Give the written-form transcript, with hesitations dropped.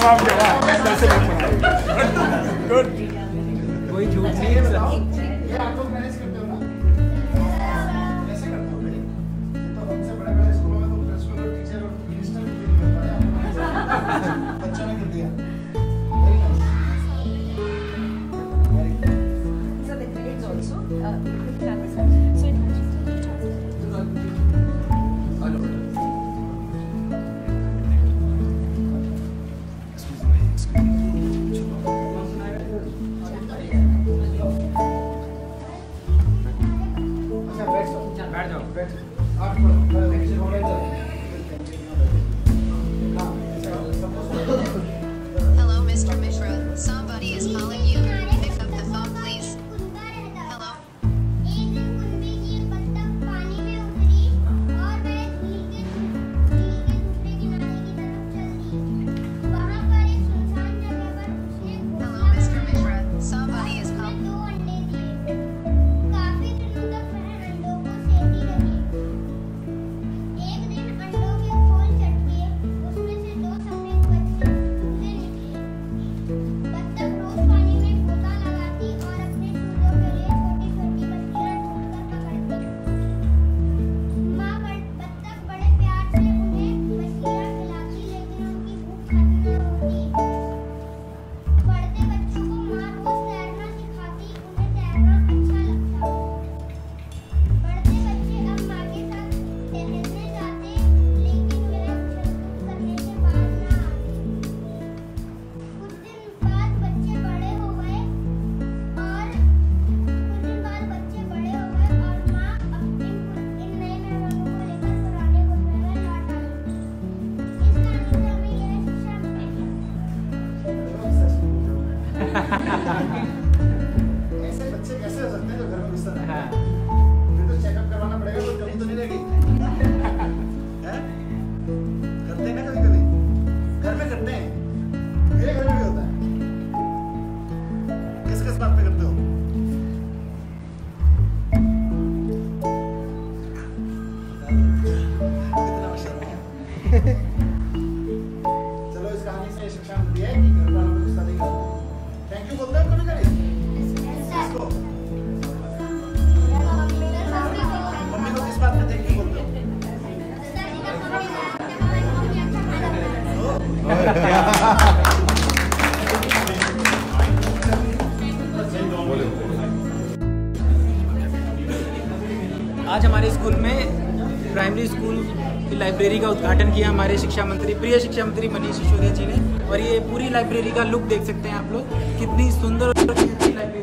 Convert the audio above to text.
जवाब गुड। कोई झूठ नहीं है। ये आप लोग मैनेज करते हो ना? कैसे करते हो? तो हमसे बड़े-बड़े स्कूलों में तो प्रिंसिपल और टीचर और मिनिस्टर भी करता है। बच्चों ने कर दिया। Very nice. Very good. So the grades also, quick transfer. So it has Hello, Mr. Mishra. Somebody is calling you. Pick up the phone, please. Hello. एक दिन कुंबे की एक बत्तख पानी में उतरी और वह झील के दूसरे किनारे की तरफ चल दी। वहां पर एक सुनसान जगह पर उसने Hello, Mr. Mishra. Somebody is calling. दो अंडे दिए। काफी दिनों तक वह अंडों को सेती रही। एक दिन अंडों के खोल चटके उसमें से दो सफेद बच्चे उड़ने निकले। बत्तख रोज पानी में गोता लगाती और अपने चूजों के लिए छोटी-छोटी मछलियां ढूंढकर पकड़ती। माँ बत्तख बड़े प्यार से उन्हें मछलियां खिलाती, लेकिन उनकी भूख खत्म न होती। बढ़ते बच्चों को माँ रोज तैरना सिखाती, उन्हें तैरना अच्छा लगता। बढ़ते बच्चे अब माँ के साथ तैरने जाते, लेकिन वह उछल-कूद करने से बाज न आती। कुछ दिन बाद बच्चे बड़े हो गए और माँ इन नए मेहमानों को लेकर पुराने गुलमहल लौट आई। इस कहानी से हमें यह शिक्षा मिलती है। ऐसे बच्चे कैसे हो सकते हैं जो घर में घुसते हैं? फिर तो चेकअप करवाना पड़ेगा, कोई कमी तो नहीं रहेगी। हैं? करते हैं ना कभी-कभी? घर में करते हैं। मेरे घर में भी होता है। किस-किस बात पे करते हो? कितना होशियार है। चलो, इस कहानी से शिक्षा मिलती है कि घर वालों को गुस्सा नहीं करना। थैंक यू बोलते हैं कभी-कभी? किसको? मम्मी को किस बात पे थैंक यू बोलते हो? आज हमारे स्कूल में प्राइमरी स्कूल की लाइब्रेरी का उद्घाटन किया हमारे शिक्षा मंत्री, प्रिय शिक्षा मंत्री मनीष सिसोदिया जी ने। और ये पूरी लाइब्रेरी का लुक देख सकते हैं आप लोग, कितनी सुंदर और अच्छी लाइब्रेरी